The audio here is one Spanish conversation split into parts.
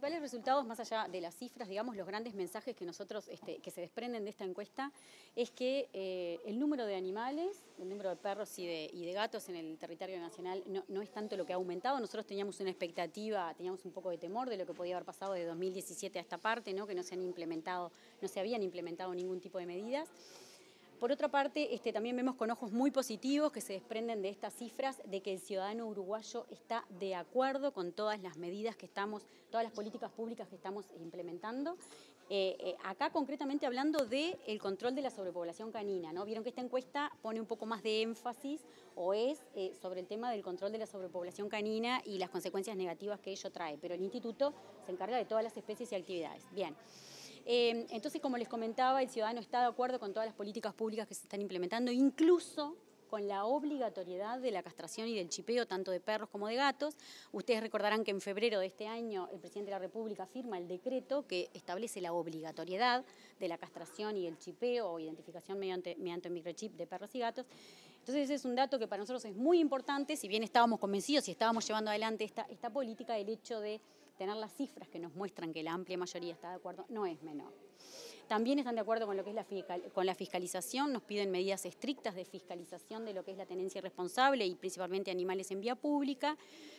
principales resultados, más allá de las cifras, digamos, los grandes mensajes que nosotros, que se desprenden de esta encuesta, es que el número de animales, el número de perros y de gatos en el territorio nacional no es tanto lo que ha aumentado. Nosotros teníamos una expectativa, teníamos un poco de temor de lo que podía haber pasado de 2017 a esta parte, ¿no? Que no se habían implementado ningún tipo de medidas. Por otra parte, también vemos con ojos muy positivos que se desprenden de estas cifras de que el ciudadano uruguayo está de acuerdo con todas las medidas todas las políticas públicas que estamos implementando. Acá concretamente hablando del control de la sobrepoblación canina, ¿no? Vieron que esta encuesta pone un poco más de énfasis sobre el tema del control de la sobrepoblación canina y las consecuencias negativas que ello trae, pero el instituto se encarga de todas las especies y actividades. Bien. Entonces, como les comentaba, el ciudadano está de acuerdo con todas las políticas públicas que se están implementando, incluso con la obligatoriedad de la castración y del chipeo, tanto de perros como de gatos. Ustedes recordarán que en febrero de este año el presidente de la República firma el decreto que establece la obligatoriedad de la castración y el chipeo o identificación mediante microchip de perros y gatos. Entonces ese es un dato que para nosotros es muy importante, si bien estábamos convencidos y estábamos llevando adelante esta política, el hecho de tener las cifras que nos muestran que la amplia mayoría está de acuerdo no es menor. También están de acuerdo con lo que es con la fiscalización, nos piden medidas estrictas de fiscalización de lo que es la tenencia irresponsable y principalmente animales en vía pública.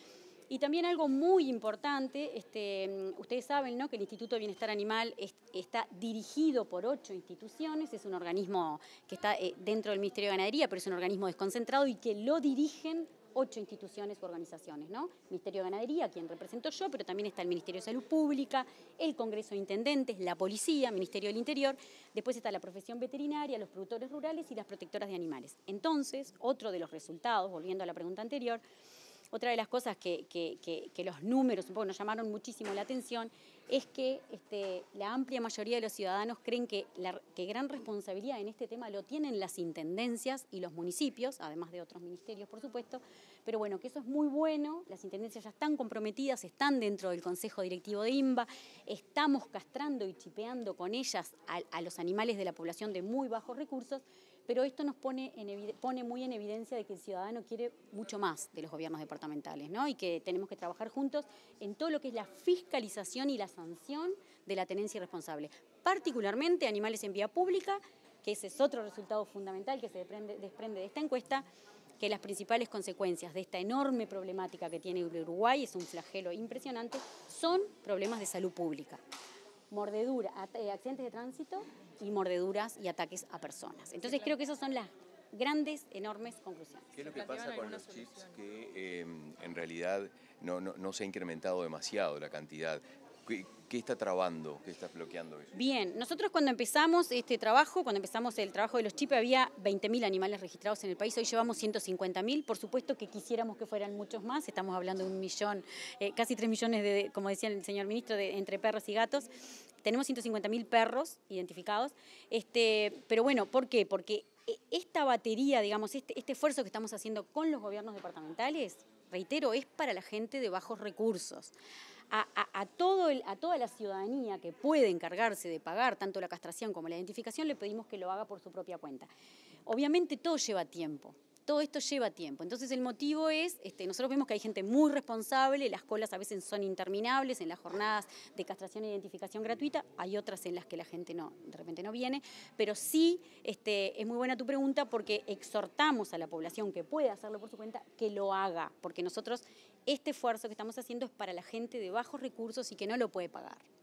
Y también algo muy importante, ustedes saben, ¿no?, que el Instituto de Bienestar Animal está dirigido por 8 instituciones, es un organismo que está dentro del Ministerio de Ganadería, pero es un organismo desconcentrado y que lo dirigen 8 instituciones u organizaciones, ¿no? Ministerio de Ganadería, a quien represento yo, pero también está el Ministerio de Salud Pública, el Congreso de Intendentes, la Policía, Ministerio del Interior, después está la profesión veterinaria, los productores rurales y las protectoras de animales. Entonces, otro de los resultados, volviendo a la pregunta anterior, otra de las cosas que los números un poco nos llamaron muchísimo la atención es que la amplia mayoría de los ciudadanos creen que gran responsabilidad en este tema lo tienen las intendencias y los municipios, además de otros ministerios, por supuesto, pero bueno, que eso es muy bueno, las intendencias ya están comprometidas, están dentro del Consejo Directivo de INBA, estamos castrando y chipeando con ellas a los animales de la población de muy bajos recursos, pero esto nos pone muy en evidencia de que el ciudadano quiere mucho más de los gobiernos departamentales, ¿no? Y que tenemos que trabajar juntos en todo lo que es la fiscalización y la sanción de la tenencia irresponsable, particularmente animales en vía pública, que ese es otro resultado fundamental que se desprende de esta encuesta, que las principales consecuencias de esta enorme problemática que tiene Uruguay, es un flagelo impresionante, son problemas de salud pública. Mordedura, accidentes de tránsito y mordeduras y ataques a personas. Entonces creo que esas son las grandes, enormes conclusiones. ¿Qué es lo que pasa con los chips que en realidad no se ha incrementado demasiado la cantidad? ¿Qué está trabando, qué está bloqueando eso? Bien, nosotros cuando empezamos el trabajo de los chips, había 20.000 animales registrados en el país, hoy llevamos 150.000, por supuesto que quisiéramos que fueran muchos más, estamos hablando de 1 millón, casi 3 millones, como decía el señor ministro, entre perros y gatos. Tenemos 150.000 perros identificados, pero bueno, ¿por qué? Porque esta batería, digamos, este esfuerzo que estamos haciendo con los gobiernos departamentales, reitero, es para la gente de bajos recursos. A toda la ciudadanía que puede encargarse de pagar tanto la castración como la identificación, le pedimos que lo haga por su propia cuenta. Obviamente todo lleva tiempo. Todo esto lleva tiempo. Entonces el motivo es, nosotros vemos que hay gente muy responsable, las colas a veces son interminables en las jornadas de castración e identificación gratuita, hay otras en las que la gente de repente no viene, pero sí es muy buena tu pregunta porque exhortamos a la población que puede hacerlo por su cuenta que lo haga, porque nosotros este esfuerzo que estamos haciendo es para la gente de bajos recursos y que no lo puede pagar.